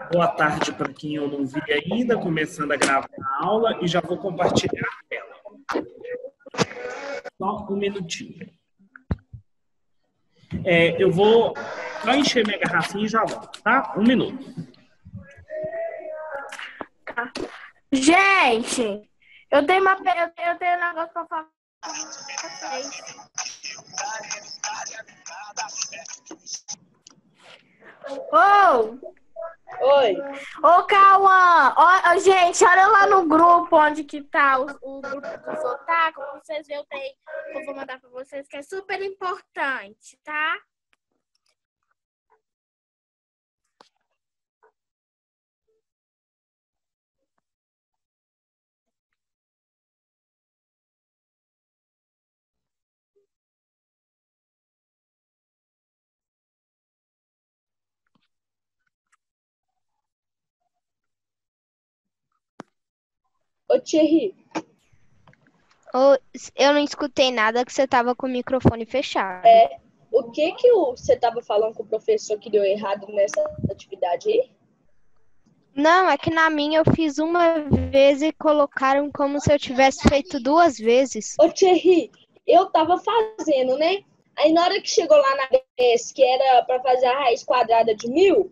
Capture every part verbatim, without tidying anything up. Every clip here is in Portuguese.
boa tarde para quem eu não vi ainda, começando a gravar a aula e já vou compartilhar a tela. Só um minutinho. É, eu vou só encher minha garrafinha e já volto, tá? Um minuto. Gente, eu tenho uma eu tenho, eu tenho um negócio para falar com vocês. Ô! Oi. Ô, Cauã! Ó, ó, gente, olha lá no grupo onde que tá o, o grupo dos otaku, pra vocês verem o trem que eu vou mandar pra vocês, que é super importante, tá? Ô, Thierry. Oh, eu não escutei nada que você tava com o microfone fechado. É, o que que o, você tava falando com o professor que deu errado nessa atividade aí? Não, é que na minha eu fiz uma vez e colocaram como se eu tivesse feito duas vezes. Ô, Thierry, eu tava fazendo, né? Aí na hora que chegou lá na dez, que era para fazer a raiz quadrada de mil,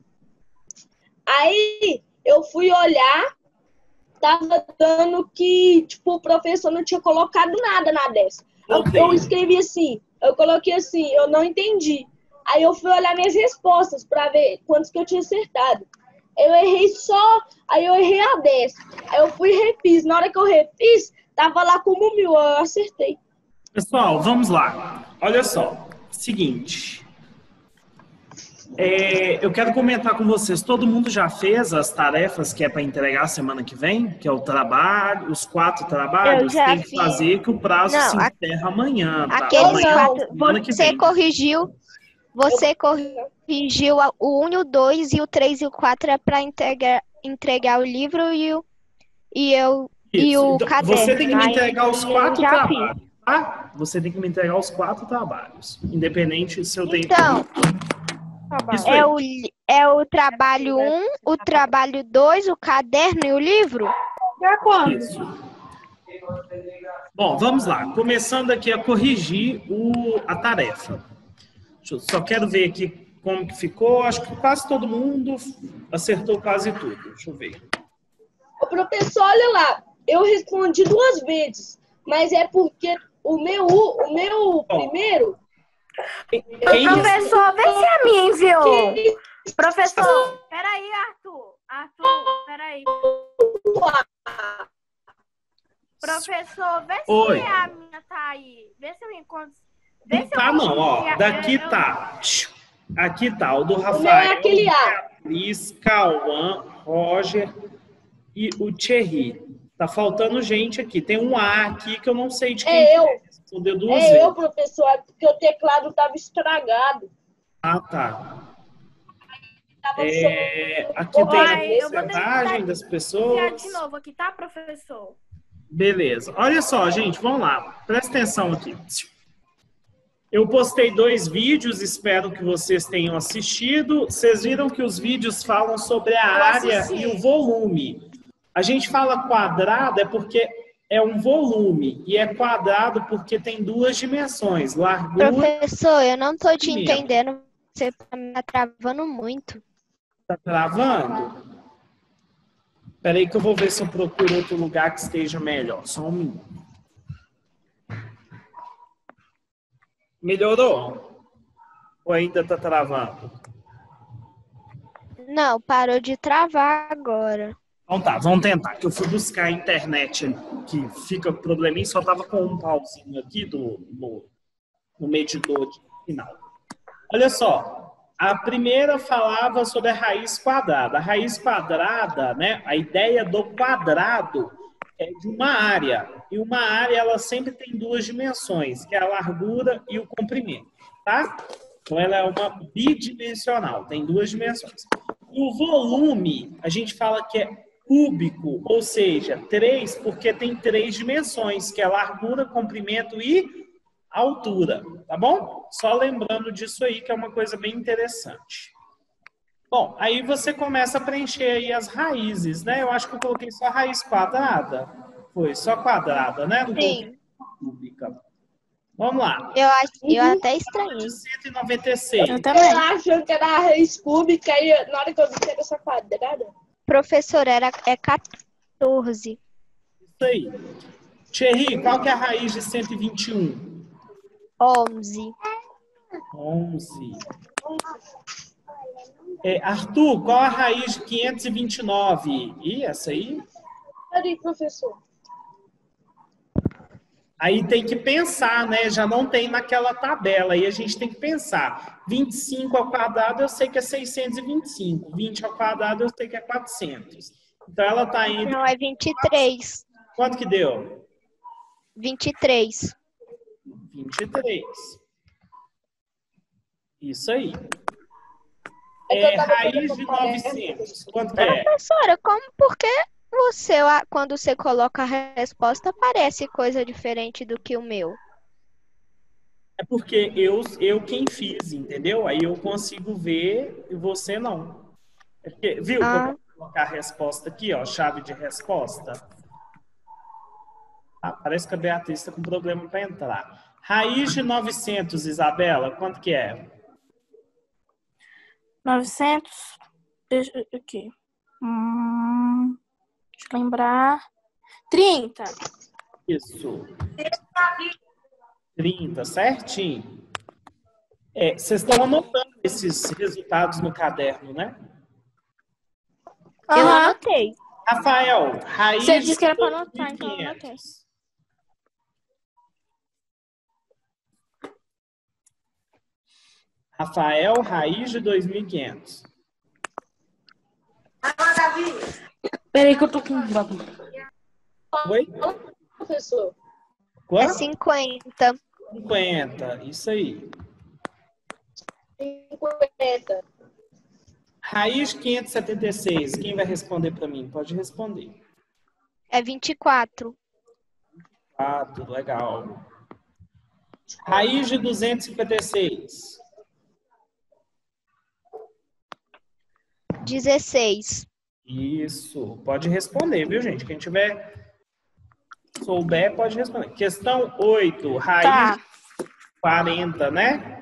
aí eu fui olhar, tava dando que, tipo, o professor não tinha colocado nada na dez. Eu, eu escrevi assim, eu coloquei assim, eu não entendi. Aí eu fui olhar minhas respostas para ver quantos que eu tinha acertado. Eu errei só, aí eu errei a dez. Aí eu fui e refiz. Na hora que eu refiz, tava lá como mil, eu acertei. Pessoal, vamos lá. Olha só, seguinte. É, eu quero comentar com vocês, todo mundo já fez as tarefas que é para entregar semana que vem? Que é o trabalho, os quatro trabalhos? Eu já Tem que fiz. fazer que o prazo Não, se a- encerra amanhã. Tá? Aqueles Amanhã, quatro, semana que você vem. corrigiu, você corrigiu a- o um e o dois e o três e o quatro é para entregar, entregar o livro e o, e eu, e Isso. o Então, caderno. você tem que me Aí entregar os eu quatro já trabalhos, tá? Você tem que me entregar os quatro trabalhos, independente se eu tenho... Então, Isso aí. é o, li- é o trabalho um, o trabalho dois, o caderno e o livro? Isso. Bom, vamos lá. Começando aqui a corrigir o, a tarefa. Deixa eu- só quero ver aqui como que ficou. Acho que quase todo mundo acertou quase tudo. Deixa eu ver. Ô, professor, olha lá, eu respondi duas vezes, mas é porque o meu, o meu primeiro... Quem Professor, vê se a minha enviou. que- Professor, peraí, Arthur. Arthur, peraí. Professor, vê Oi. se a minha tá aí. Vê se eu encontro. Vê Não se tá eu não, ó. consigo- Daqui eu- eu- tá. Aqui tá o do O meu é Rafael, aquele A. Beatriz, Cauã, Roger e o Thierry. Tá faltando gente aqui. Tem um A aqui que eu não sei de quem É eu. é. Respondeu duas É vezes. eu, professor, é porque o teclado tava estragado. Ah, tá. Tava É, aqui tem a Ai, eu vou porcentagem tentar das enviar pessoas. de novo aqui, tá, professor? Beleza. Olha só, gente, vamos lá. Presta atenção aqui. Eu postei dois vídeos, espero que vocês tenham assistido. Vocês viram que os vídeos falam sobre a Eu área assisti. e o volume. A gente fala quadrado é porque é um volume, e é quadrado porque tem duas dimensões, largura. Professor, eu não tô te Primeiro. entendendo. Você tá me travando muito. Tá travando? Espera aí que eu vou ver se eu procuro outro lugar que esteja melhor. Só um minuto. Melhorou? Ou ainda tá travando? Não, parou de travar agora. Então tá, vamos tentar. Que eu fui buscar a internet que fica probleminha, só tava com um pauzinho aqui do, no, no medidor de final. Olha só, a primeira falava sobre a raiz quadrada. A raiz quadrada, né, a ideia do quadrado é de uma área. E uma área, ela sempre tem duas dimensões, que é a largura e o comprimento, tá? Então, ela é uma bidimensional, tem duas dimensões. E o volume, a gente fala que é cúbico, ou seja, três, porque tem três dimensões, que é largura, comprimento e altura, tá bom? Só lembrando disso aí, que é uma coisa bem interessante. Bom, aí você começa a preencher aí as raízes, né? Eu acho que eu coloquei só raiz quadrada. Foi, só quadrada, né? Não coloquei Sim. cúbica. Vamos lá. Eu, acho, eu Uhum. até De estranhei. cento e noventa e seis. Eu também. Eu acho que era a raiz cúbica e na hora que eu vi que era essa quadrada. Professor, era, é quatorze. Isso aí. Thierry, qual que é a raiz de cento e vinte e um? onze. onze. É, Arthur, qual a raiz de quinhentos e vinte e nove? Ih, essa aí? Peraí, professor. Aí tem que pensar, né? Já não tem naquela tabela. Aí a gente tem que pensar. vinte e cinco ao quadrado eu sei que é seiscentos e vinte e cinco. vinte ao quadrado eu sei que é quatrocentos. Então ela está entre... Não, é vinte e três. Quanto que deu? vinte e três. vinte e três. Isso aí. É que eu É, tava raiz pegando de o caderno, novecentos. Quanto que é? Professora, como, por que você, quando você coloca a resposta, parece coisa diferente do que o meu? É porque eu, eu quem fiz, entendeu? Aí eu consigo ver e você não. É porque, viu que eu Ah, posso colocar a resposta aqui, ó, chave de resposta? Ah, parece que a Beatriz está com problema para entrar. Raiz de novecentos, Isabela, quanto que é? novecentos. Deixa aqui. Hum, deixa eu lembrar. trinta. Isso. trinta, certinho. É, vocês estão anotando esses resultados no caderno, né? eu Aham. anotei. Rafael, raiz Você disse que era de pra anotar, então eu anotei. dois mil e quinhentos. Rafael, raiz de dois mil e quinhentos. Peraí que eu tô com um bagulho. Oi? professor. É Quanto? cinquenta. cinquenta, isso aí. cinquenta. Raiz de quinhentos e setenta e seis, quem vai responder para mim? Pode responder. É vinte e quatro. Ah, tudo legal. Raiz de duzentos e cinquenta e seis. dezesseis. Isso, pode responder, viu, gente? Quem tiver souber, pode responder. Questão oito, raiz Tá. de quarenta, né?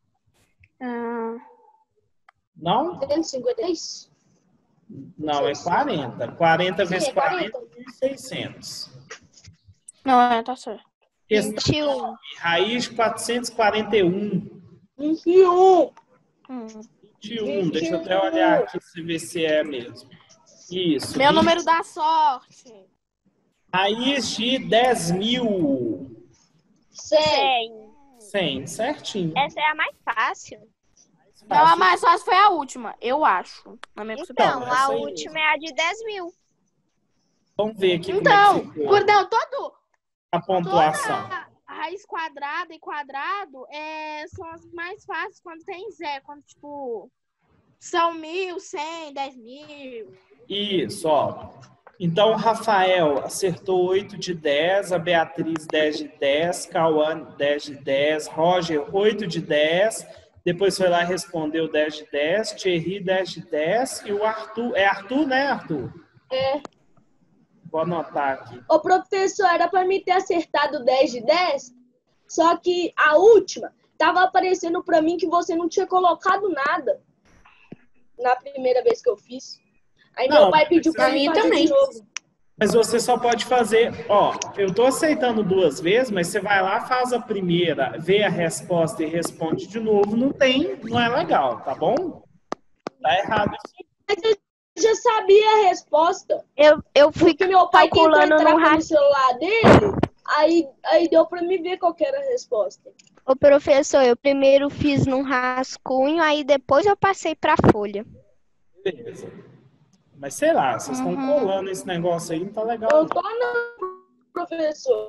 Ah, Não? duzentos e cinquenta e seis? Não, é quarenta. quarenta Sim, vezes é quarenta. quarenta, mil e seiscentos. não, é, tá certo. Questão vinte e um. raiz de quatrocentos e quarenta e um. vinte e um. Hum. vinte e um, deixa eu até olhar aqui para ver se é mesmo. Isso. Meu vinte. número da sorte. Raiz de dez mil. cem. cem. cem, certinho. Essa é a mais fácil. Não, a Fácil. mais fácil foi a última, eu acho. Na minha concepção. Então, essa a aí última mesmo. é a de dez mil. Vamos ver aqui Então, como é que ficou Gordão, todo, a pontuação. toda raiz quadrada e quadrado é, são as mais fáceis quando tem zero. Quando, tipo, são mil, cem, dez mil. Isso, ó. Então, o Rafael acertou oito de dez, a Beatriz dez de dez, Cauã dez de dez, Roger oito de dez, depois foi lá e respondeu dez de dez, Thierry dez de dez e o Arthur, é Arthur, né, Arthur? É. Vou anotar aqui. Ô, professor, era pra mim ter acertado dez de dez, só que a última tava aparecendo pra mim que você não tinha colocado nada na primeira vez que eu fiz. Aí Não, meu pai pediu pra pra mim mim fazer também. de novo. Mas você só pode fazer, ó, eu tô aceitando duas vezes, mas você vai lá, faz a primeira, vê a resposta e responde de novo, não tem, não é legal, tá bom? Tá errado isso. Mas eu já sabia a resposta. Eu, eu fui Porque meu pai tentou calculando entrar no pelo rascunho. celular dele, aí, aí deu pra mim ver qual que era a resposta. Ô, professor, eu primeiro fiz num rascunho, aí depois eu passei pra folha. Beleza. Mas sei lá, vocês estão Uhum. colando esse negócio aí, não tá legal. Não Não. tô não, professor.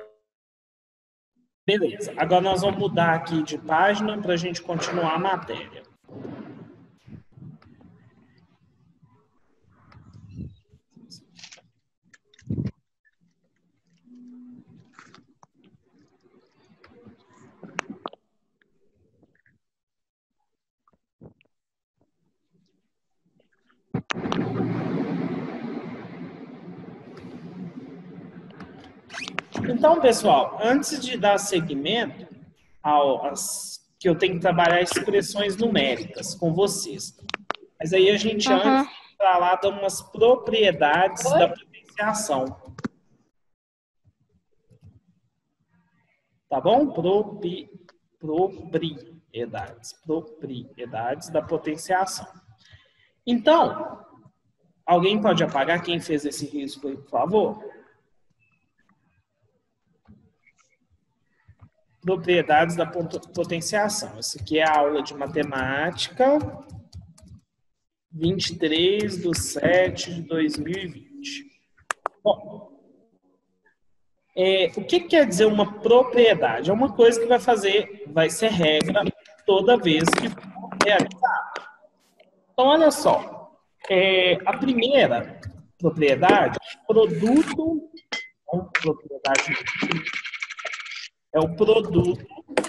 Beleza. Agora nós vamos mudar aqui de página para a gente continuar a matéria. Então, pessoal, antes de dar seguimento ao, às, que eu tenho que trabalhar expressões numéricas com vocês. Mas aí a gente, Uhum. antes de falar de umas propriedades Oi? da potenciação. Tá bom? Propi, propriedades. Propriedades da potenciação. Então, alguém pode apagar quem fez esse risco aí, por favor? Propriedades da potenciação. Essa aqui é a aula de matemática, vinte e três de sete de dois mil e vinte. Bom, é, o que quer dizer uma propriedade? É uma coisa que vai fazer, vai ser regra toda vez que for realizada. Então, olha só. É, a primeira propriedade, produto, então, propriedade é o produto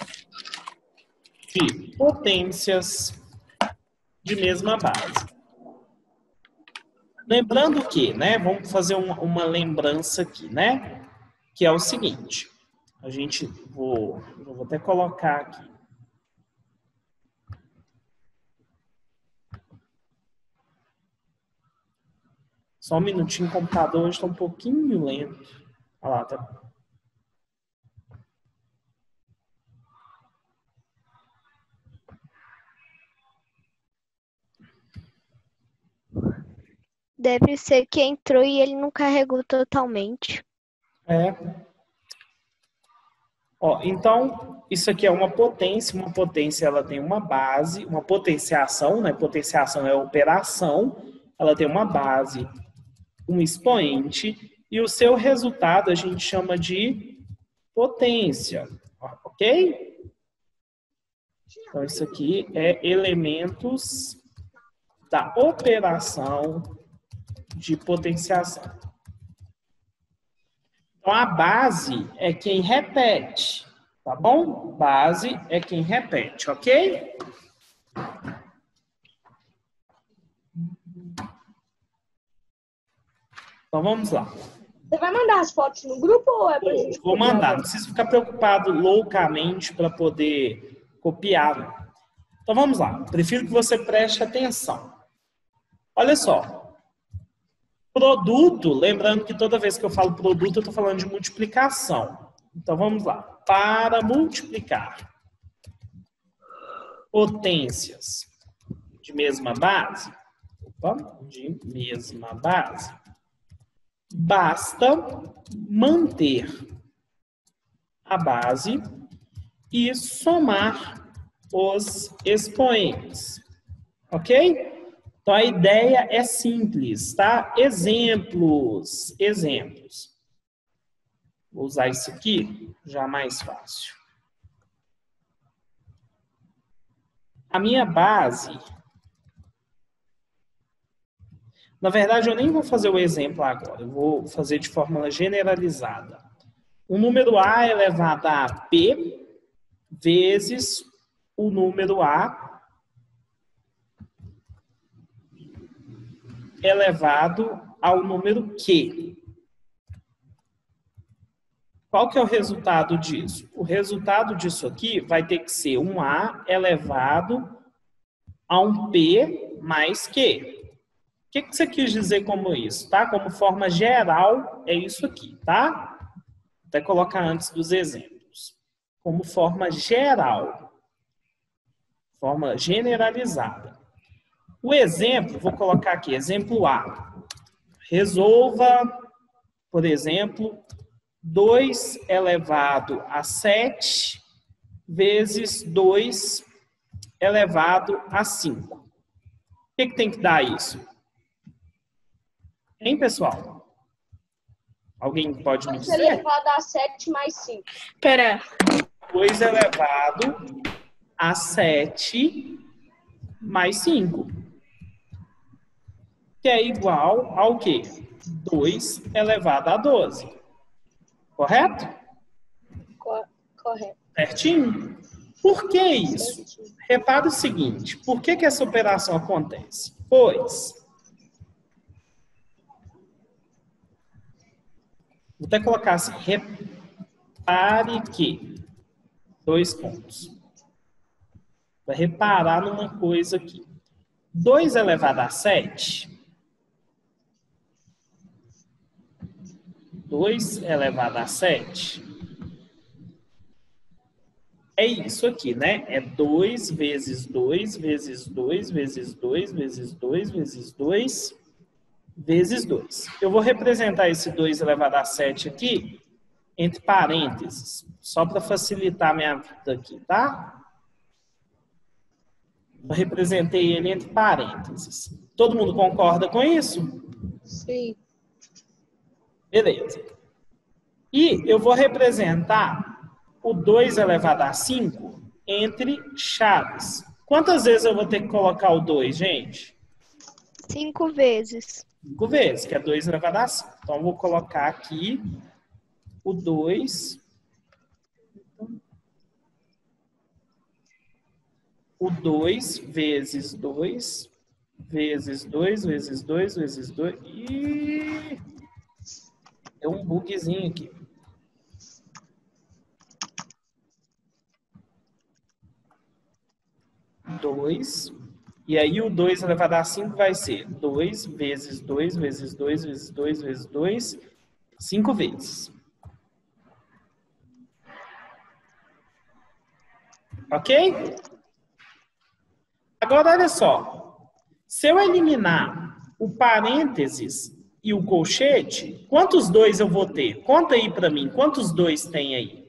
de potências de mesma base. Lembrando que, né, vamos fazer uma, uma lembrança aqui, né, que é o seguinte, a gente, vou, eu vou até colocar aqui. Só um minutinho, o computador hoje está um pouquinho lento. Olha lá, tá. Deve ser que entrou e ele não carregou totalmente. É. Ó, então, isso aqui é uma potência. Uma potência, ela tem uma base, uma potenciação, né? Potenciação é operação. Ela tem uma base, um expoente, e o seu resultado a gente chama de potência, ok? Então, isso aqui é elementos da operação de potenciação. Então, a base é quem repete, tá bom? Base é quem repete, ok? Então, vamos lá. Você vai mandar as fotos no grupo ou é pra gente? Vou mandar, não precisa ficar preocupado loucamente para poder copiar. Então, vamos lá. Prefiro que você preste atenção. Olha só. Produto, lembrando que toda vez que eu falo produto, eu estou falando de multiplicação. Então, vamos lá. Para multiplicar potências de mesma base, opa, de mesma base, basta manter a base e somar os expoentes. Ok? Então, a ideia é simples, tá? Exemplos, exemplos. Vou usar isso aqui, já mais fácil. A minha base... Na verdade, eu nem vou fazer o exemplo agora, eu vou fazer de forma generalizada. O número A elevado a P vezes o número A elevado ao número Q. Qual que é o resultado disso? O resultado disso aqui vai ter que ser um A elevado a um P mais Q. O que, que você quis dizer como isso, tá? Como forma geral, é isso aqui, tá? Vou até colocar antes dos exemplos. Como forma geral. Forma generalizada. O exemplo, vou colocar aqui, exemplo A. Resolva, por exemplo, dois elevado a sete vezes dois elevado a cinco. O que, que tem que dar isso? Hein, pessoal? Alguém pode me dizer? dois elevado a sete mais cinco. Pera. dois elevado a sete mais cinco. Que é igual ao quê? dois elevado a doze. Correto? Co- correto. Certinho? Por que isso? Certinho. Repara o seguinte, por que, que essa operação acontece? Pois, vou até colocar assim, Repare que, dois pontos. Vai reparar numa coisa aqui. dois elevado a sete. dois elevado a sete. É isso aqui, né? É dois vezes dois, vezes dois, vezes dois, vezes dois, vezes dois, vezes dois. Eu vou representar esse dois elevado a sete aqui entre parênteses, só para facilitar a minha vida aqui, tá? Eu representei ele entre parênteses. Todo mundo concorda com isso? Sim. Beleza. E eu vou representar o dois elevado a cinco entre chaves. Quantas vezes eu vou ter que colocar o dois, gente? Cinco vezes. Cinco vezes, que é dois elevado a cinco. Então, eu vou colocar aqui o dois. O dois vezes dois, vezes dois, vezes dois, vezes dois. Ih! Deu um bugzinho aqui. dois. E aí o dois elevado a cinco vai ser dois vezes dois, vezes dois, vezes dois, vezes dois, cinco vezes. Ok? Agora, olha só. Se eu eliminar o parênteses e o colchete, quantos dois eu vou ter? Conta aí para mim. Quantos dois tem aí?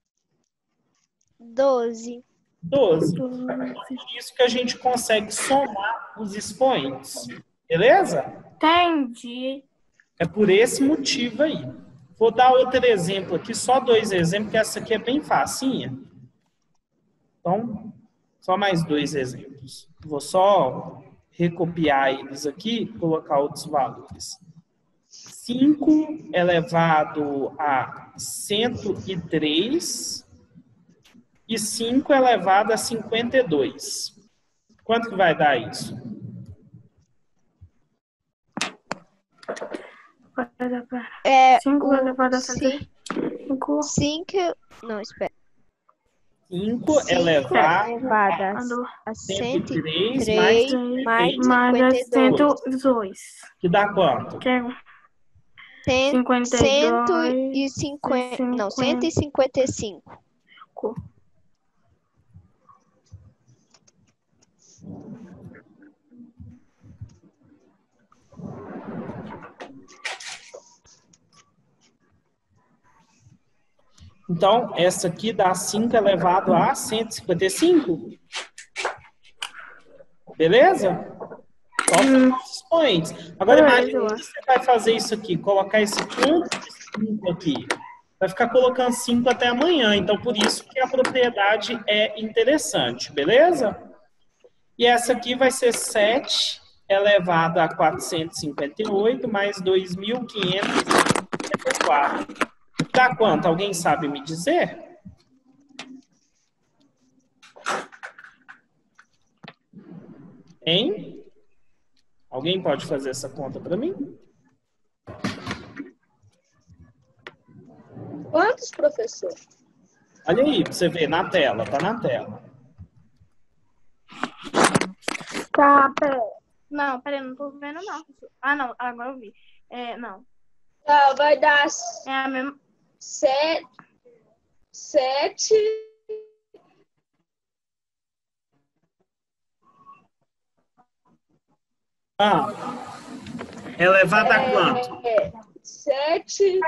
Doze. doze. É por isso que a gente consegue somar os expoentes. Beleza? Entendi. É por esse motivo aí. Vou dar outro exemplo aqui, só dois exemplos, que essa aqui é bem facinha. Então, só mais dois exemplos. Vou só recopiar eles aqui e colocar outros valores. cinco elevado a cento e três e cinco elevado a cinquenta e dois. Quanto que vai dar isso? É, cinco o elevado a cin- cinco. cinco. Não, espera. cinco Cinco elevado elevado a a cento cento e e três três mais mais Mais cinquenta e dois. cento e dois. que dá quanto? Que é Cem- cinquenta e Cento dois e cinquenta. Não, cento e cinquenta e cinco. Então, essa aqui dá cinco elevado a cento e cinquenta e cinco. Beleza? Só somar os expoentes. Agora, imagine que você vai fazer isso aqui, colocar esse ponto de cinco aqui. Vai ficar colocando cinco até amanhã. Então, por isso que a propriedade é interessante. Beleza? E essa aqui vai ser sete elevado a quatrocentos e cinquenta e oito mais dois mil quinhentos e cinquenta e quatro. Dá quanto? Alguém sabe me dizer? Hein? Alguém pode fazer essa conta para mim? Quantos, professor? Olha aí, para você ver na tela, tá na tela. Tá, pera. Não, peraí, não tô vendo não. Ah, não, agora eu vi. É, não. Tá, vai dar É a mesma. sete. Sete. Ah, elevado a quanto? É, sete.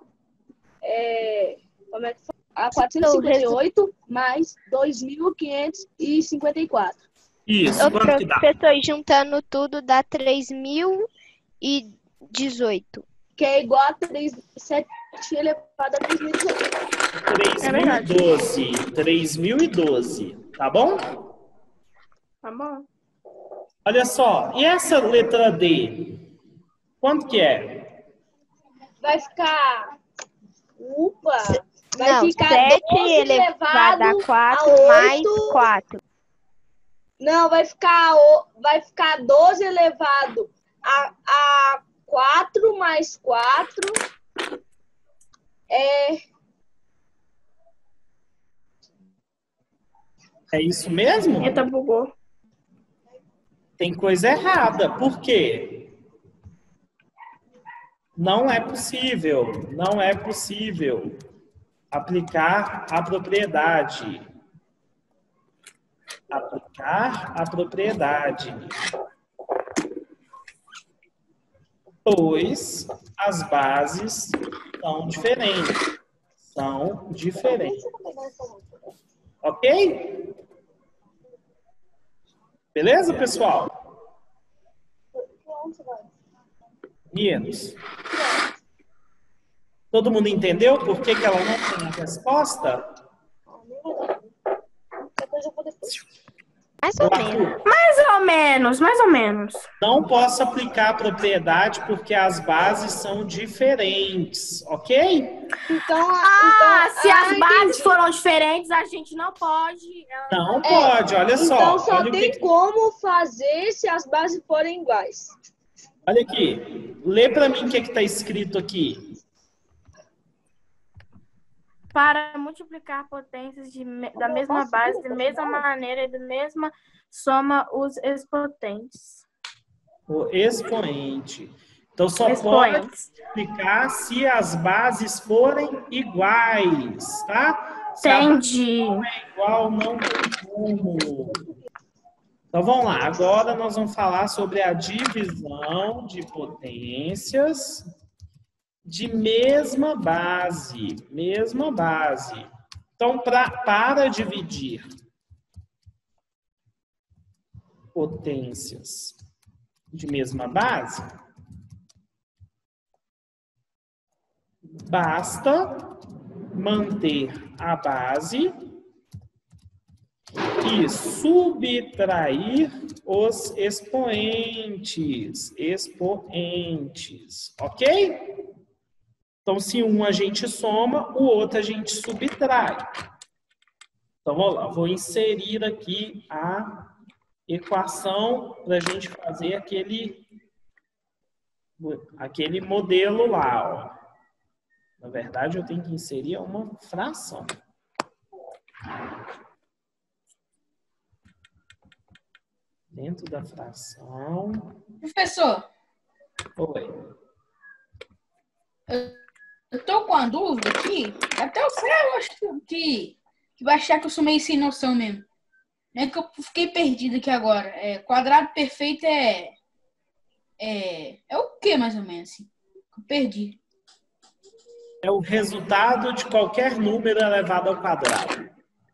É, como é que foi? A quatrocentos e cinquenta e oito mais dois mil quinhentos e cinquenta e quatro. Isso, Ô, quanto que dá? professor, juntando tudo dá três mil e dezoito. Que é igual a três, sete elevado a três mil e dezoito. três mil e doze. três mil e doze, tá bom? Tá bom. Olha só, e essa letra D? Quanto que é? Vai ficar. Upa! Vai Não, ficar sete doze elevado a quatro a mais oito. quatro. Não, vai ficar, o- vai ficar doze elevado a, a quatro mais quatro. É, É isso mesmo? Eita, bugou. Tem coisa errada. Por quê? Não é possível, não é possível aplicar a propriedade. Aplicar a propriedade. Pois as bases são diferentes. São diferentes. Ok? Beleza, pessoal? Meninos. Todo mundo entendeu por que que ela não tem a resposta? Mais ou menos. Mais ou menos, mais ou menos. Não posso aplicar a propriedade porque as bases são diferentes, ok? Então, Ah, então, se as ah, bases entendi. foram diferentes, a gente não pode. Não pode, olha só. Então só olha o tem que- como fazer se as bases forem iguais. Olha aqui. Lê para mim o que está escrito aqui. Para multiplicar potências de me- da mesma base, da mesma maneira e da mesma soma os exponentes. O expoente. Então só pode Expoentes. multiplicar se as bases forem iguais, tá? Se a base Entendi. é igual, não tem como. Então vamos lá. Agora nós vamos falar sobre a divisão de potências de mesma base. Mesma base. Então, pra, para dividir potências de mesma base, basta manter a base e subtrair os expoentes. Expoentes, ok? Então, se um a gente soma, o outro a gente subtrai. Então, vamos lá. Vou inserir aqui a equação para a gente fazer aquele, aquele modelo lá, ó. Na verdade, eu tenho que inserir uma fração. Dentro da fração. Professor, Oi. eu tô com uma dúvida aqui. Até o Céu acho que, que vai achar que eu sou meio sem noção mesmo. É que eu fiquei perdido aqui agora. É, quadrado perfeito é, é. É o que mais ou menos? Assim? Eu perdi. É o resultado de qualquer número elevado ao quadrado.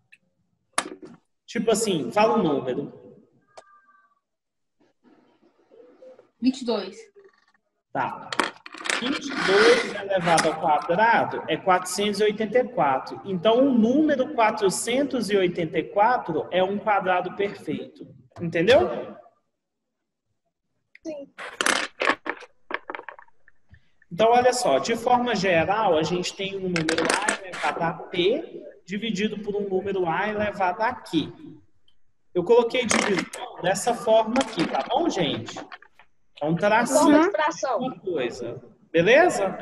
Tipo assim, fala um número. vinte e dois. Tá. vinte e dois elevado ao quadrado é quatrocentos e oitenta e quatro. Então, o número quatrocentos e oitenta e quatro é um quadrado perfeito. Entendeu? Sim. Então, olha só. De forma geral, a gente tem um número A elevado a P dividido por um número A elevado a Q. Eu coloquei divisão dessa forma aqui, tá bom, gente? É um tracinho. Forma de fração. Uma coisa. Beleza?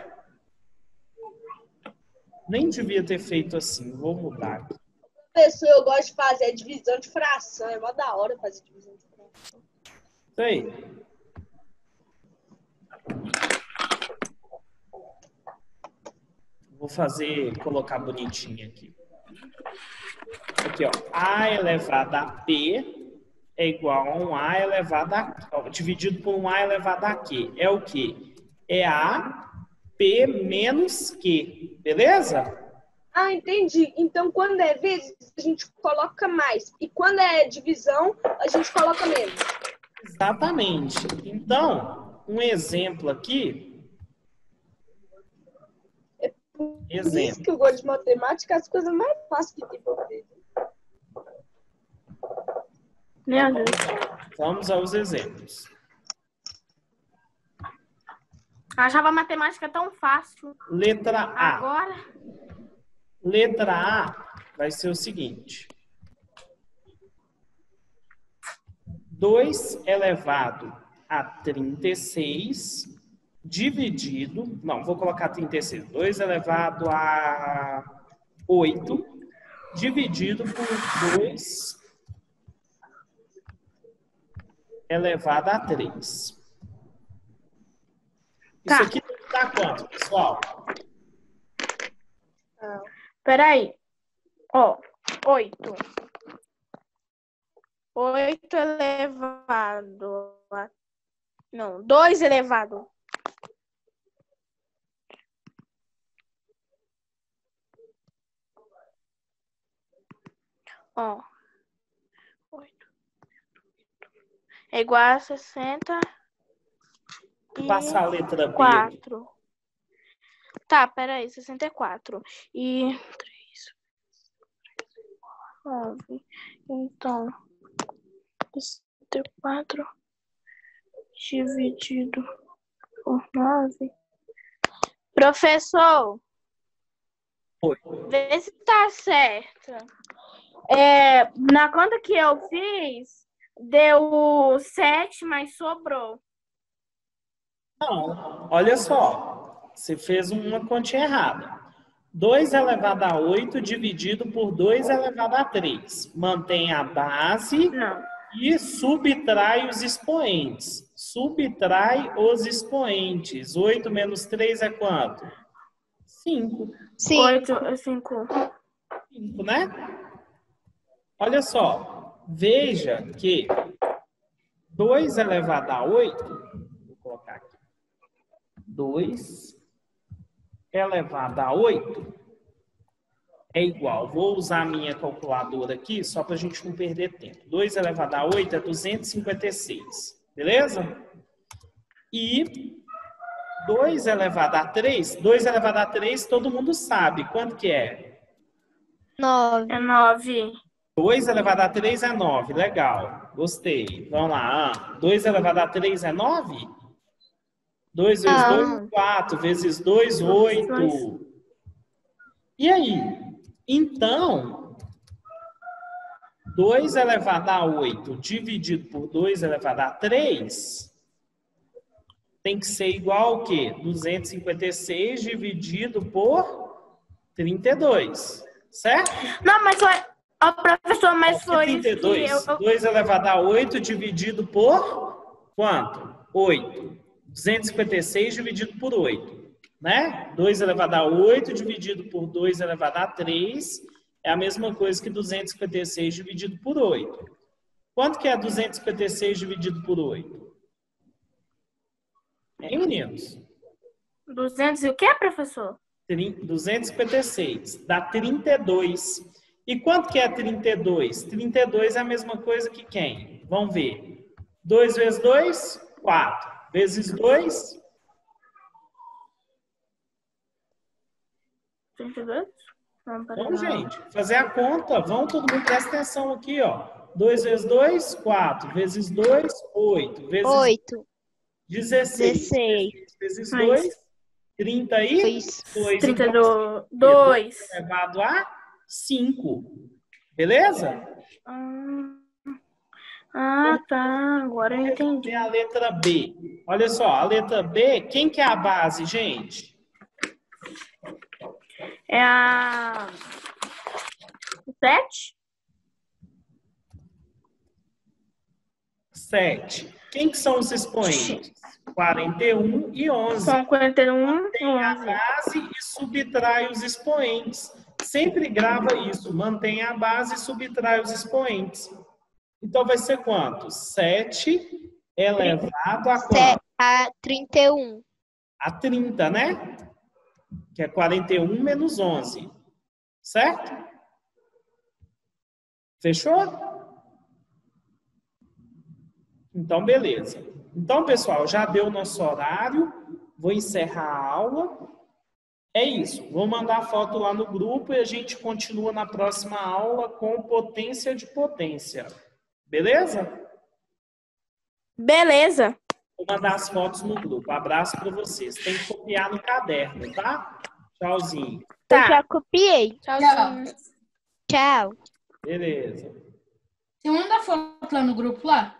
Nem devia ter feito assim. Vou mudar aqui. Professor, eu gosto de fazer divisão de fração. É mó da hora fazer divisão de fração. Isso aí. Vou fazer, colocar bonitinho aqui. Aqui, ó. A elevado a P é igual a um A elevado a Q. Dividido por um A elevado a Q. É o quê? É A, P menos Q. Beleza? Ah, entendi. Então, quando é vezes, a gente coloca mais. E quando é divisão, a gente coloca menos. Exatamente. Então, um exemplo aqui. Por Exemplo. isso que eu gosto de matemática, as coisas mais fáceis que tem pra ver. Meu Deus. Vamos aos exemplos. Eu achava a matemática tão fácil. Letra A. Agora, Letra A vai ser o seguinte. dois elevado a trinta e seis dividido... Não, vou colocar trinta e seis. dois elevado a oito dividido por dois elevado a três. Tá. Isso aqui dá quanto, pessoal? Peraí. Ó, oito. Oito elevado a... Não, dois elevado. Ó. Oito. É igual a sessenta e Passa a letra B. quatro. Tá, peraí, sessenta e quatro. E três, nove. Então, sessenta e quatro dividido por nove. Professor, Oi. vê se tá certo. É, na conta que eu fiz, deu sete, mas sobrou. Não, olha só. Você fez uma continha errada. dois elevado a oito dividido por dois elevado a três. Mantém a base Não. e subtrai os expoentes. Subtrai os expoentes. oito menos três é quanto? cinco. Sim. Oito, cinco. cinco, né? Olha só. Veja que dois elevado a oito, vou colocar aqui. dois elevado a oito é igual, vou usar a minha calculadora aqui só para a gente não perder tempo. dois elevado a oito é duzentos e cinquenta e seis, beleza? E dois elevado a três, dois elevado a três todo mundo sabe quanto que é? Nove. É nove. dois elevado a três é nove, legal, gostei. Vamos lá, dois elevado a três é nove? dois vezes Ah. dois, quatro, vezes dois, oito. E aí? Então, dois elevado a oito dividido por dois elevado a três tem que ser igual ao quê? duzentos e cinquenta e seis dividido por trinta e dois, certo? Não, mas foi... Ó, professor, mas foi trinta e dois. isso que eu... dois elevado a oito dividido por quanto? oito. duzentos e cinquenta e seis dividido por oito, né? dois elevado a oito dividido por dois elevado a três é a mesma coisa que duzentos e cinquenta e seis dividido por oito. Quanto que é duzentos e cinquenta e seis dividido por oito? Hein, meninos? duzentos e o quê, professor? duzentos e cinquenta e seis dá trinta e dois. E quanto que é trinta e dois? trinta e dois é a mesma coisa que quem? Vamos ver. dois vezes dois, quatro. Vezes dois. trinta e dois? Não, peraí, Vamos, não. gente, fazer a conta. Vamos, todo mundo presta atenção aqui, ó. dois vezes dois, quatro. Vezes dois, oito. Vezes Oito. dezesseis. Dezesseis. Vezes Mas- dois, trinta e Dois. dois. trinta e Então, dois. elevado a cinco. Beleza? Ah, ah, tá. Agora eu entendi. Tem a letra B. Olha só, a letra B, quem que é a base, gente? É a... Sete? sete. Quem que são os expoentes? quarenta e um e onze. São quarenta e um, Tem a onze. base e subtrai os expoentes. Sempre grava isso. Mantém a base e subtrai os expoentes. Então vai ser quanto? sete elevado a Se- quanto? A trinta e um. A trinta, né? Que é quarenta e um menos onze. Certo? Fechou? Então, beleza. Então, pessoal, já deu o nosso horário. Vou encerrar a aula. É isso. Vou mandar a foto lá no grupo e a gente continua na próxima aula com potência de potência. Beleza? Beleza. Vou mandar as fotos no grupo. Abraço para vocês. Tem que copiar no caderno, tá? Tchauzinho. Eu Tá. já copiei. Tchauzinho. Tchau. Beleza. Você manda a foto lá no grupo lá?